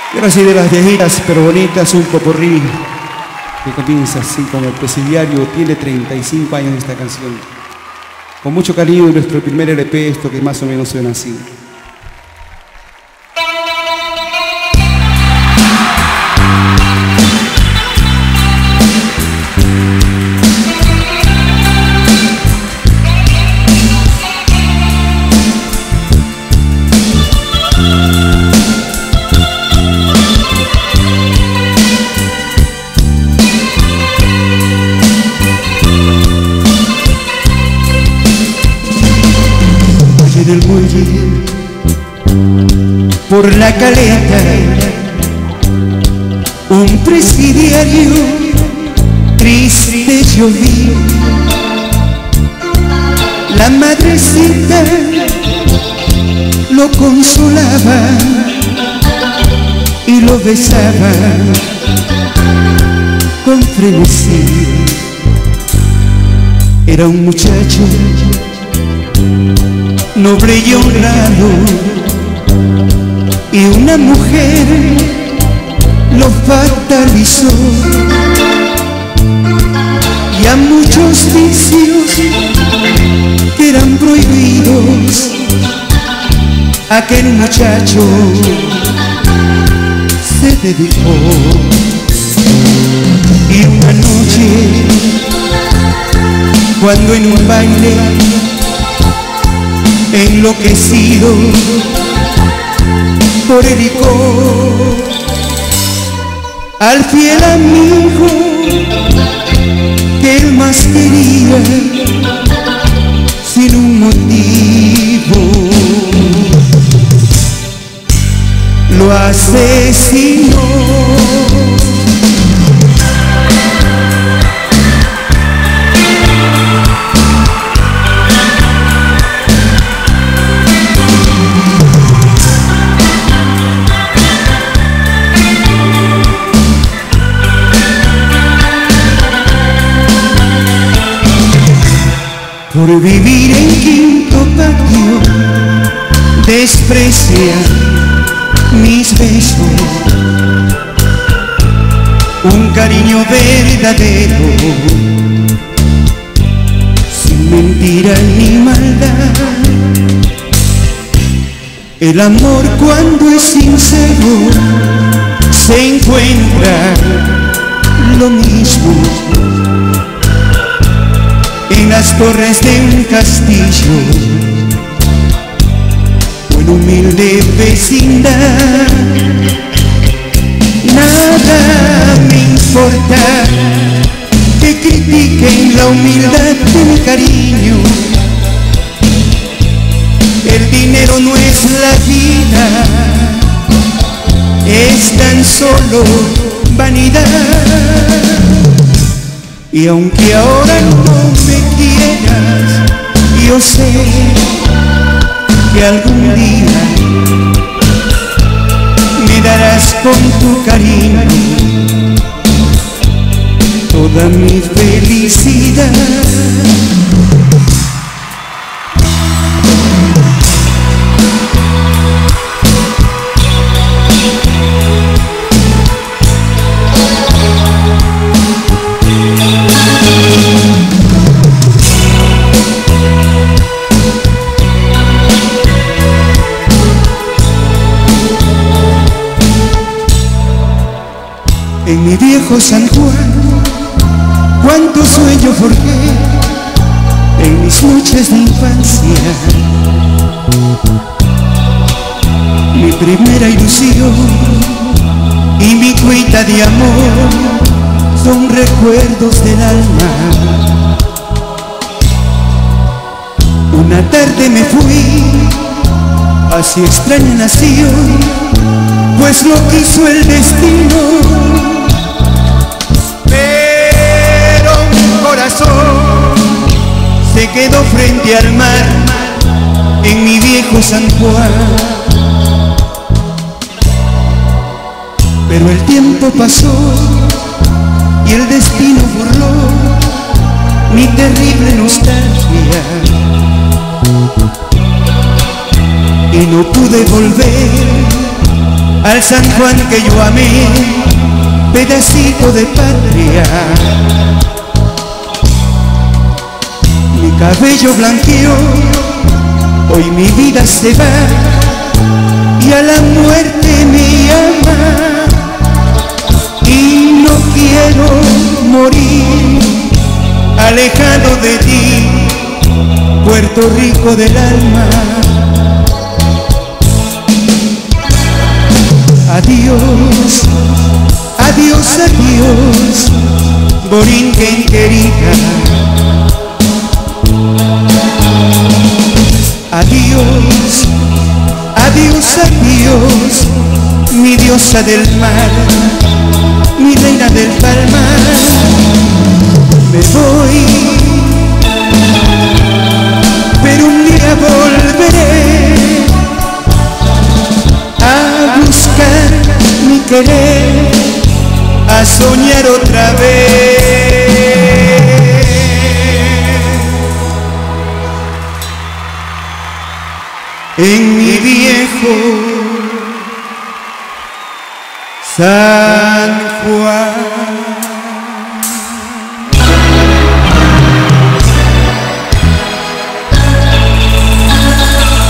Y ahora sí, de las viejitas pero bonitas, un popurrí que comienza así como el presidiario. Tiene 35 años esta canción. Con mucho cariño de nuestro primer LP, esto que más o menos suena así. Del muelle, por la caleta, un presidiario triste yo vi. La madrecita lo consolaba y lo besaba con frenesí. Era un muchacho noble y honrado, y una mujer lo fatalizó. Y a muchos vicios que eran prohibidos, aquel muchacho se dedicó. Y una noche, cuando en un baile enloquecido por el licor, al fiel amigo que él más quería, sin un motivo lo asesinó. Por vivir en quinto patio desprecia mis besos, un cariño verdadero, sin mentira ni maldad. El amor, cuando es sincero, se encuentra lo mismo en las torres de un castillo o en humilde vecindad. Nada me importa que critiquen la humildad de mi cariño. El dinero no es la vida, es tan solo vanidad. Y aunque ahora no me quieras, yo sé que algún día me darás con tu cariño toda mi felicidad. En mi viejo San Juan, cuánto sueño forjé en mis noches de infancia. Mi primera ilusión y mi cuita de amor son recuerdos del alma. Una tarde me fui hacia extraña nación, pues lo quiso el destino. Se quedó frente al mar en mi viejo San Juan. Pero el tiempo pasó y el destino burló mi terrible nostalgia, y no pude volver al San Juan que yo amé, pedacito de patria. Mi cabello blanqueó, hoy mi vida se va y a la muerte me llama. Y no quiero morir alejado de ti, Puerto Rico del alma. Adiós, adiós, adiós, Borinquen querida. Adiós, adiós, adiós, mi diosa del mar, mi reina del palmar. Me voy, pero un día volveré a buscar mi querer, a soñar otra vez. En mi viejo San Juan.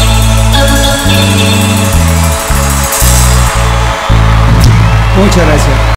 Muchas gracias.